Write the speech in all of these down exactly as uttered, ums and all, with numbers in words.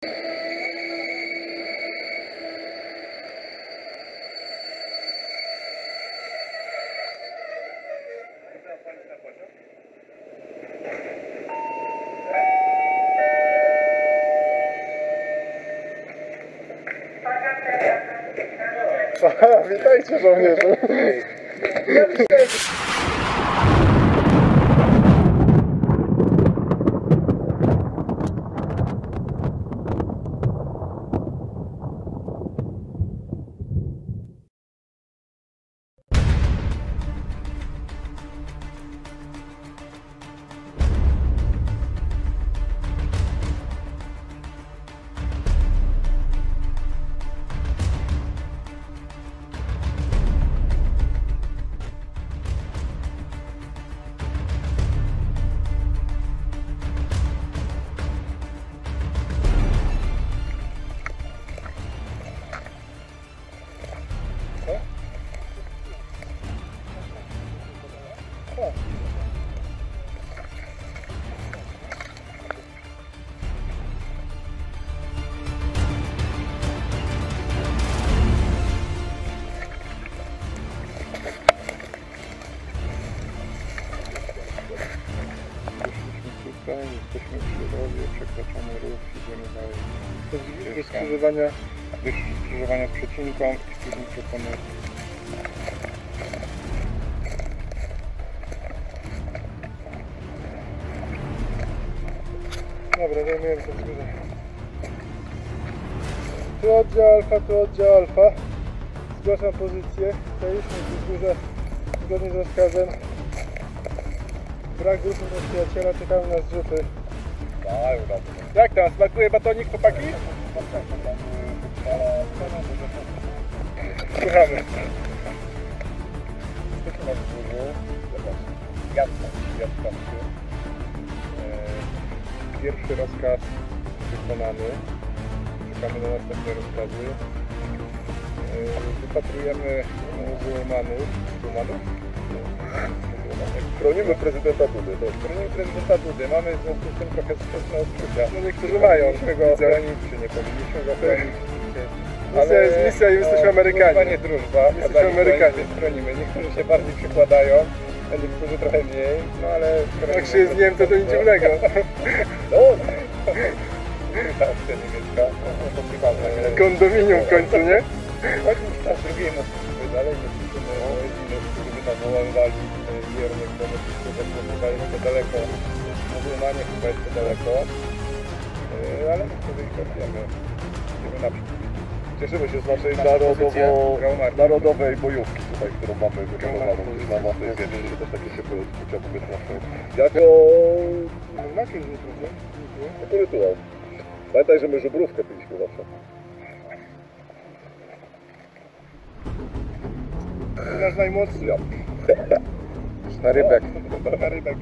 Witajcie, żołnierzu! Jesteśmy przy rowie, przekraczamy ruch, idziemy dalej. Do skrzyżowania, do skrzyżowania z przecinką i później proponuję. Dobra, zajmujemy się wzgórze. Tu oddział alfa, tu oddział alfa. Zgłaszam pozycję. Stoiliśmy w wzgórze zgodnie z rozkazem. Brak grupy od przyjaciela, czekamy na zrzuty. Jak tam? Smakuje batonik, chłopaki? Słuchamy. Jesteśmy na wzgórzu. Jadka. Jadka. Pierwszy rozkaz wykonany. Czekamy na następne rozkazy. Wypatrujemy muzułmanów. Muzułmanów? Chronimy prezydenta Dudy. Chronimy prezydenta Dudy. Mamy w związku z tym trochę sprzeczne odczucia. No niektórzy mają, czy go chronić, czy nie powinniśmy go chronić. Ale jest misja i jesteśmy Amerykanie. To nie drużba. Jesteśmy Amerykanie. Więc chronimy. Niektórzy się bardziej przykładają, a niektórzy trochę mniej. No ale... Jak się jest Niemcem, to nic dziwnego. No! Stacja niemiecka. Kondominium w końcu, nie? Chodźmy tam zrobimy dalej. Jesteśmy rodziny, którzy by tam woływali wiernie, bo my chyba jest to daleko. Muzułmanie chyba jest to daleko. Ale my sobie ich kopiemy. Idziemy naprzód. Cieszymy się z naszej narodowo, narodowej bojówki tutaj, którą mamy wykonywaną gdzieś na naszej ziemi. Też takie ciepłe odczucia wobec naszej. Jako... Jako rytuał. Pamiętaj, że my żubrówkę piliśmy zawsze. Nasz najmłodszy. Ja. Na rybek. Na rybek.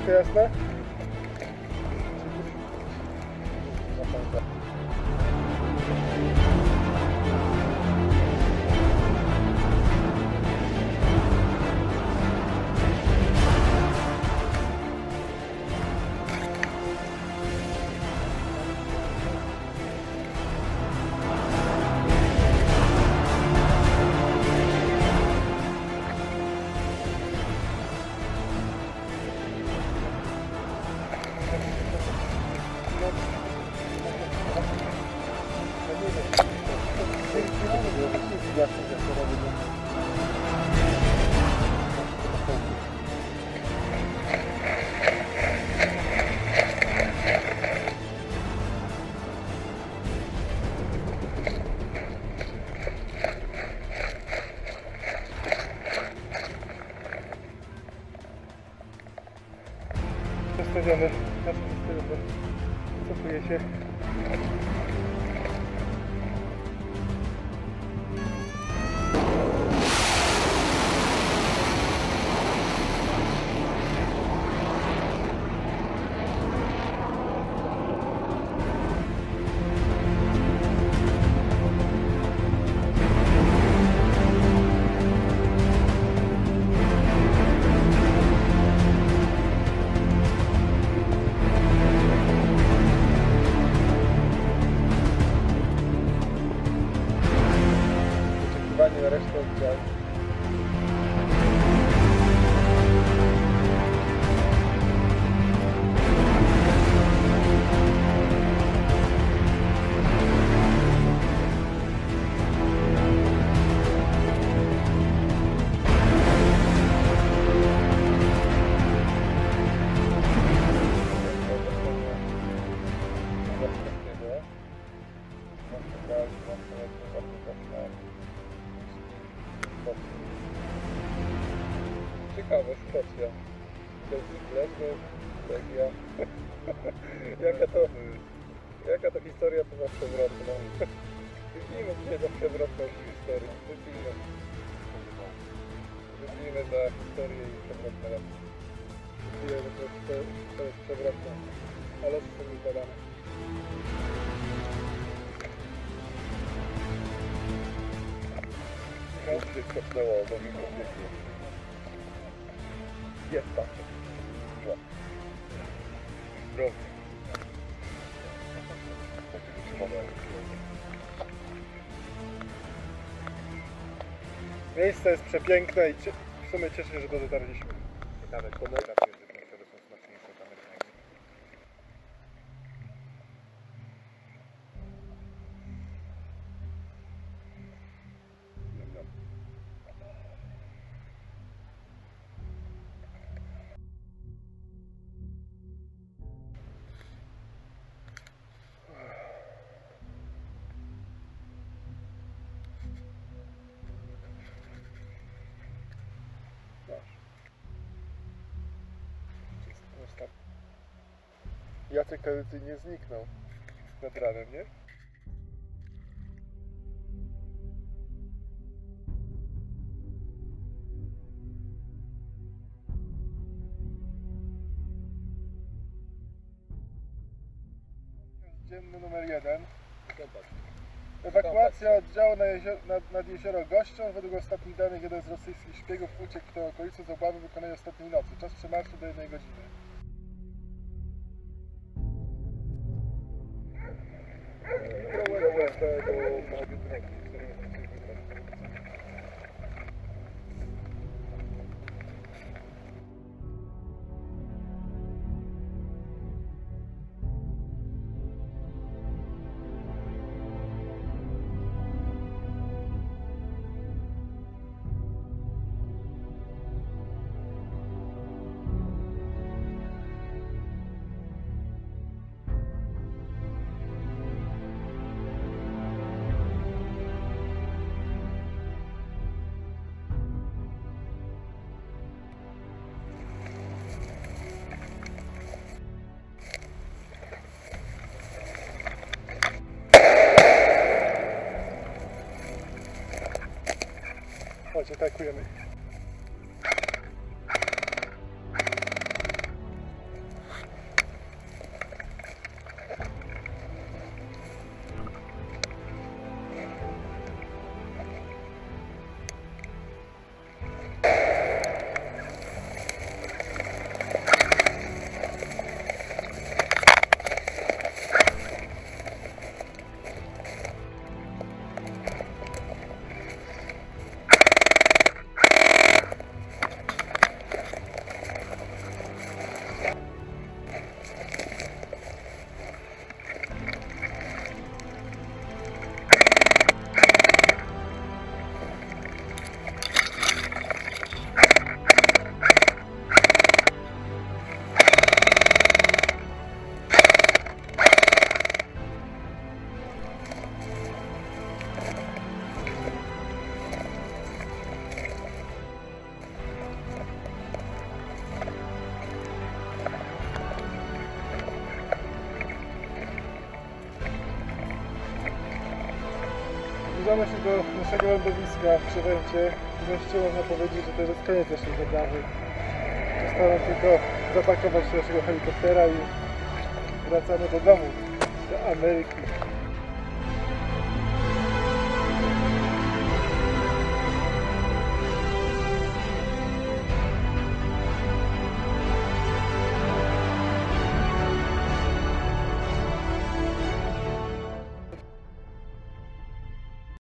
Wszystko jasne? Przestawiony, nasz przestawiony, cofuje się. Na resztę oddziału. Ciekawa sytuacja. Glasgow, Belgia. Jaka to, jaka to historia to zawsze wrotna. Widzimy gdzie zawsze wrotną historię. Widzimy. Widzimy za historię i przewrotne raz. Widzimy, że to, to jest przewrotne. Ale to są zadane. Michał się skopnęło, bo mi to biegnie. Jest tak. Zdrowie. Miejsce jest przepiękne i w sumie cieszę się, że to dotarliśmy. Ciekawe, komunikacja, że są smaczniejsze od Amerykanów. Jacek tradycyjnie zniknął nad ranem, nie? Dzienny numer jeden. Ewakuacja oddziału na jezioro, nad, nad jezioro Gością. Według ostatnich danych jeden z rosyjskich szpiegów uciekł w tę okolicę z obawy wykonania ostatniej nocy. Czas przemarszu do jednej godziny. Chodź, atakujemy. Zbliżamy się do naszego lądowiska w Przewęcie. Wreszcie można powiedzieć, że to jest koniec naszej zabawy. Zostało tylko zapakować do naszego helikoptera i wracamy do domu, do Ameryki.